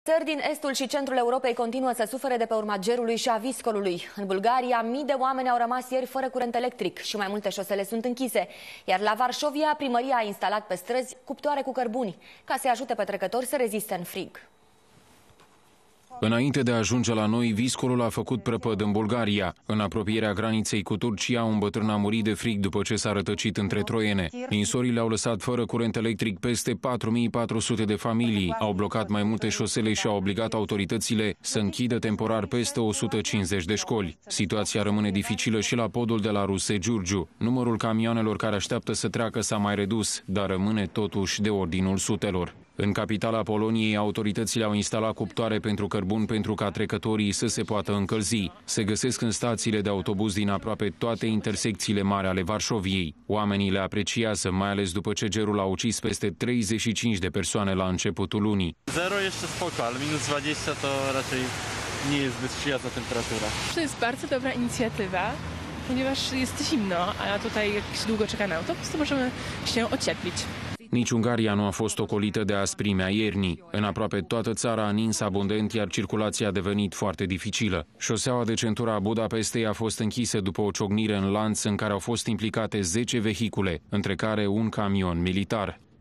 Țări din estul și centrul Europei continuă să sufere de pe urma gerului și a viscolului. În Bulgaria, mii de oameni au rămas ieri fără curent electric și mai multe șosele sunt închise. Iar la Varșovia, primăria a instalat pe străzi cuptoare cu cărbuni, ca să-i ajute pe trecători să reziste în frig. Înainte de a ajunge la noi, viscolul a făcut prăpăd în Bulgaria. În apropierea graniței cu Turcia, un bătrân a murit de frig după ce s-a rătăcit între troiene. Ninsorile au lăsat fără curent electric peste 4400 de familii, au blocat mai multe șosele și au obligat autoritățile să închidă temporar peste 150 de școli. Situația rămâne dificilă și la podul de la Ruse-Giurgiu. Numărul camioanelor care așteaptă să treacă s-a mai redus, dar rămâne totuși de ordinul sutelor. În capitala Poloniei, autoritățile au instalat cuptoare pentru cărbuni pentru ca trecătorii să se poată încălzi. Se găsesc în stațiile de autobuz din aproape toate intersecțiile mari ale Varșoviei. Oamenii le apreciază, mai ales după ce gerul a ucis peste 35 de persoane la începutul lunii. Zero jeszcze spoko, ale minus 20 to raczej nie jest zbyt przyjazna temperatura. To jest bardzo dobra inicjatywa, ponieważ jest zimno, a tutaj jak się długo czeka na autobus, to możemy się ocieplić. Nici Ungaria nu a fost ocolită de asprimea iernii. În aproape toată țara a nins abundent, iar circulația a devenit foarte dificilă. Șoseaua de centură a Budapestei a fost închisă după o ciocnire în lanț în care au fost implicate 10 vehicule, între care un camion militar.